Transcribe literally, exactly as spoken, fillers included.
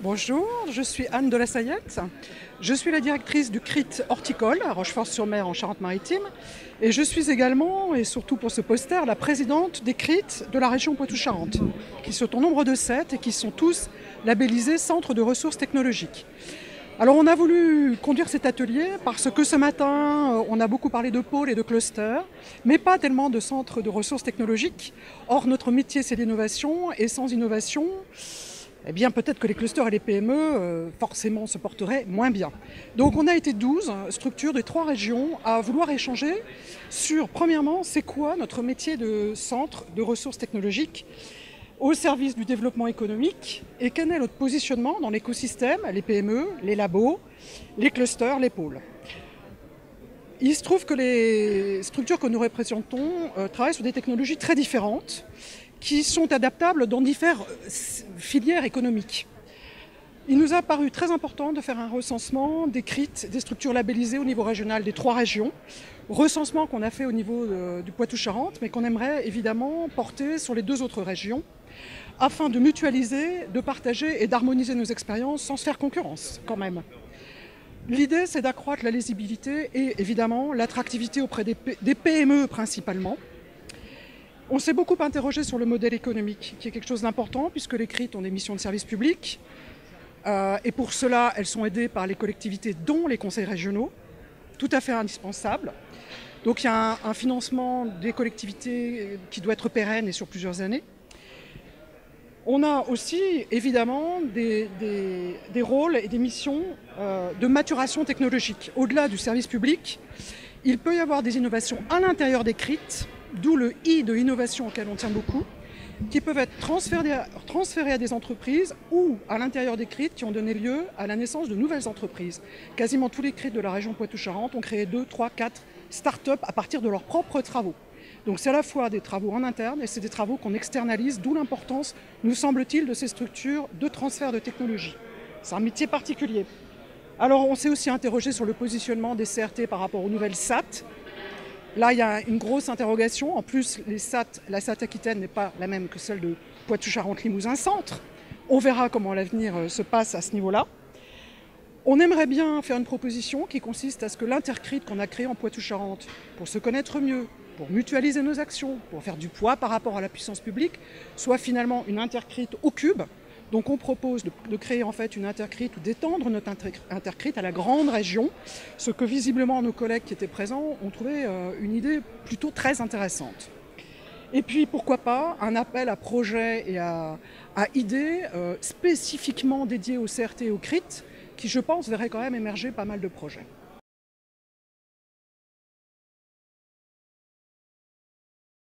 Bonjour, je suis Anne de la Sayette. Je suis la directrice du C R I T Horticole à Rochefort-sur-Mer en Charente-Maritime. Et je suis également, et surtout pour ce poster, la présidente des C R I T de la région Poitou-Charentes, qui sont au nombre de sept et qui sont tous labellisés Centres de ressources technologiques. Alors on a voulu conduire cet atelier parce que ce matin, on a beaucoup parlé de pôles et de clusters, mais pas tellement de centres de ressources technologiques. Or, notre métier, c'est l'innovation, et sans innovation, eh bien peut-être que les clusters et les P M E, euh, forcément, se porteraient moins bien. Donc on a été douze structures de trois régions à vouloir échanger sur, premièrement, c'est quoi notre métier de centre de ressources technologiques au service du développement économique et quel est notre positionnement dans l'écosystème, les P M E, les labos, les clusters, les pôles. Il se trouve que les structures que nous représentons euh, travaillent sur des technologies très différentes qui sont adaptables dans différentes filières économiques. Il nous a paru très important de faire un recensement des C R I T, des structures labellisées au niveau régional des trois régions, recensement qu'on a fait au niveau de, du Poitou-Charentes, mais qu'on aimerait évidemment porter sur les deux autres régions, afin de mutualiser, de partager et d'harmoniser nos expériences sans se faire concurrence quand même. L'idée, c'est d'accroître la lisibilité et évidemment l'attractivité auprès des, P des P M E principalement. On s'est beaucoup interrogé sur le modèle économique, qui est quelque chose d'important, puisque les C R I T ont des missions de service public. Euh, et pour cela, elles sont aidées par les collectivités, dont les conseils régionaux, tout à fait indispensables. Donc il y a un, un financement des collectivités qui doit être pérenne et sur plusieurs années. On a aussi, évidemment, des, des, des rôles et des missions euh, de maturation technologique. Au-delà du service public, il peut y avoir des innovations à l'intérieur des C R I T, d'où le I de innovation auquel on tient beaucoup, qui peuvent être transférées, transférées à des entreprises ou à l'intérieur des C R I T qui ont donné lieu à la naissance de nouvelles entreprises. Quasiment tous les C R I T de la région Poitou-Charentes ont créé deux, trois, quatre start-up à partir de leurs propres travaux. Donc c'est à la fois des travaux en interne et c'est des travaux qu'on externalise, d'où l'importance, nous semble-t-il, de ces structures de transfert de technologie. C'est un métier particulier. Alors on s'est aussi interrogé sur le positionnement des C R T par rapport aux nouvelles S A T. Là, il y a une grosse interrogation. En plus, les S A T, la S A T Aquitaine n'est pas la même que celle de Poitou-Charentes-Limousin-Centre. On verra comment l'avenir se passe à ce niveau-là. On aimerait bien faire une proposition qui consiste à ce que l'inter-C R I T qu'on a créé en Poitou-Charentes, pour se connaître mieux, pour mutualiser nos actions, pour faire du poids par rapport à la puissance publique, soit finalement une inter-C R I T au cube. Donc on propose de, de créer en fait une inter-C R I T ou d'étendre notre inter-C R I T à la grande région, ce que visiblement nos collègues qui étaient présents ont trouvé euh, une idée plutôt très intéressante. Et puis pourquoi pas un appel à projets et à, à idées euh, spécifiquement dédiés aux C R T et aux C R I T, qui je pense verraient quand même émerger pas mal de projets.